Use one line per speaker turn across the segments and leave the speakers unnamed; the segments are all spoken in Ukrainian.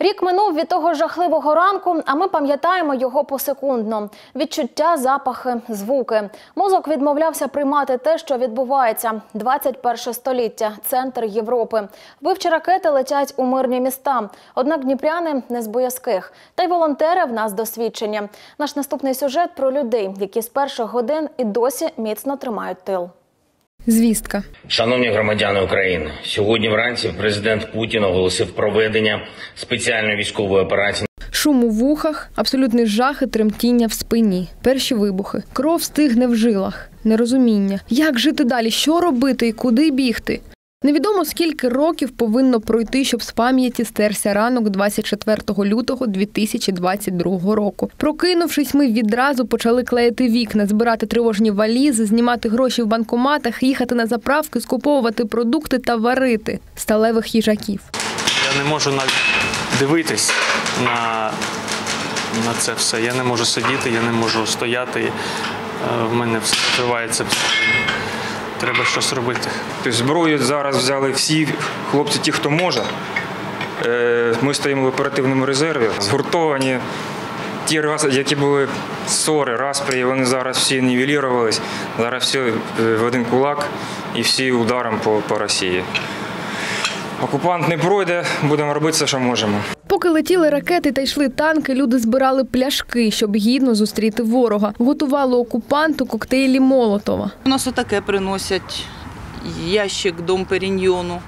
Рік минув від того жахливого ранку, а ми пам'ятаємо його посекундно. Відчуття, запахи, звуки. Мозок відмовлявся приймати те, що відбувається. 21 століття. Центр Європи. Вбивчі ракети летять у мирні міста. Однак дніпряни не з боязких. Та й волонтери в нас досвідчені. Наш наступний сюжет про людей, які з перших годин і досі міцно тримають тил.
Звістка.
Шановні громадяни України, сьогодні вранці президент Путін оголосив проведення спеціальної військової операції.
Шум у вухах, абсолютний жах і тремтіння в спині. Перші вибухи. Кров стигне в жилах. Нерозуміння. Як жити далі? Що робити і куди бігти? Невідомо, скільки років повинно пройти, щоб з пам'яті стерся ранок 24 лютого 2022 року. Прокинувшись, ми відразу почали клеїти вікна, збирати тривожні валізи, знімати гроші в банкоматах, їхати на заправки, скуповувати продукти та варити сталевих їжаків.
Я не можу навіть дивитись на це все. Я не можу сидіти, я не можу стояти. В мене все відкривається. Треба щось робити.
Зброю зараз взяли всі хлопці, ті, хто може. Ми стоїмо в оперативному резерві. Згуртовані ті, які були ссори, распрі, вони зараз всі нівелірувались. Зараз всі в один кулак і всі ударом по Росії. Окупант не пройде, будемо робити все, що можемо.
Поки летіли ракети та йшли танки, люди збирали пляшки, щоб гідно зустріти ворога. Готували окупанту коктейлі Молотова.
У нас отаке приносять, ящик Дом Періньйону.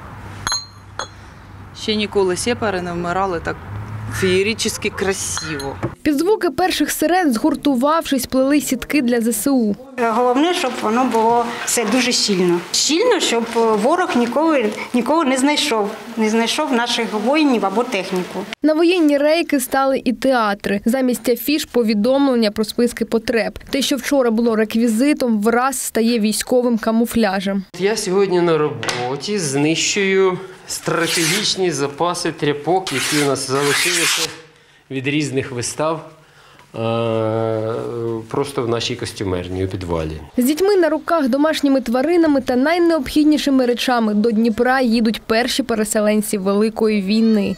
Ще ніколи сепари не вмирали так феєрично красиво.
Під звуки перших сирен, згуртувавшись, плели сітки для ЗСУ.
Головне, щоб воно було все дуже щільно. Щільно, щоб ворог нікого не знайшов наших воїнів або техніку.
На воєнні рейки стали і театри. Замість афіш повідомлення про списки потреб. Те, що вчора було реквізитом, враз стає військовим камуфляжем.
Я сьогодні на роботі знищую стратегічні запаси тряпок, які у нас залишилися від різних вистав просто в нашій костюмерні у підвалі.
З дітьми на руках, домашніми тваринами та найнеобхіднішими речами до Дніпра їдуть перші переселенці Великої війни.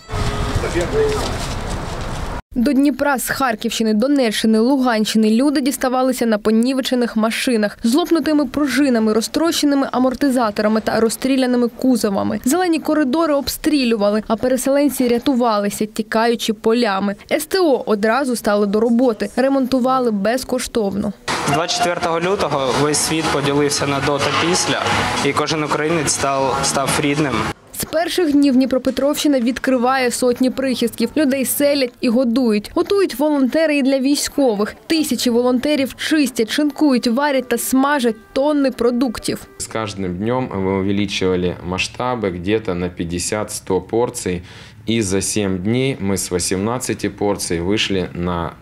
До Дніпра з Харківщини, Донеччини, Луганщини люди діставалися на понівечених машинах з лопнутими пружинами, розтрощеними амортизаторами та розстріляними кузовами. Зелені коридори обстрілювали, а переселенці рятувалися, тікаючи полями. СТО одразу стали до роботи, ремонтували безкоштовно.
24 лютого весь світ поділився на до та після, і кожен українець став рідним.
З перших днів Дніпропетровщина відкриває сотні прихистків. Людей селять і годують. Готують волонтери і для військових. Тисячі волонтерів чистять, шинкують, варять та смажать тонни продуктів.
З кожним днем ми увеличували масштаби где-то на 50-100 порцій. І за 7 днів ми з 18 порцій вийшли на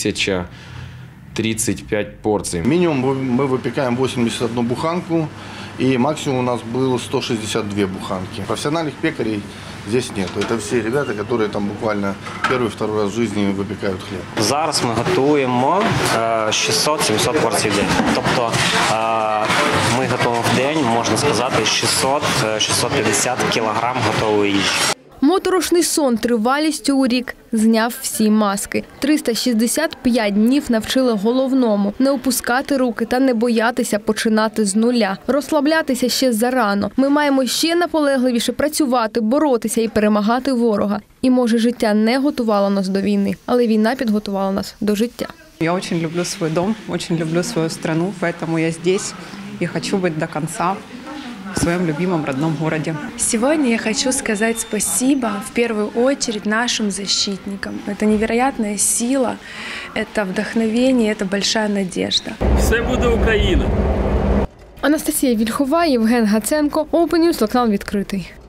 1035 порцій.
Минимум мы выпекаем 81 буханку, и максимум у нас было 162 буханки. Профессиональных пекарей здесь нет. Это все ребята, которые там буквально первый-второй раз в жизни выпекают хлеб.
Зараз ми готуємо 600-700 порцій в день. Тобто ми готуємо в день, можна сказати, 600-650 кілограм готової їжі.
Моторошний сон тривалістю у рік зняв всі маски. 365 днів навчили головному – не опускати руки та не боятися починати з нуля. Розслаблятися ще зарано. Ми маємо ще наполегливіше працювати, боротися і перемагати ворога. І, може, життя не готувало нас до війни, але війна підготувала нас до життя.
Я дуже люблю свій дом, дуже люблю свою країну, тому я тут і хочу бути до кінця в своем любимом родном городе.
Сегодня я хочу сказать спасибо в первую очередь нашим защитникам. Это невероятная сила, это вдохновение, это большая надежда.
Все буде Україна!
Анастасія Вільхова, Євген Гаценко, Open News, телеканал відкритий.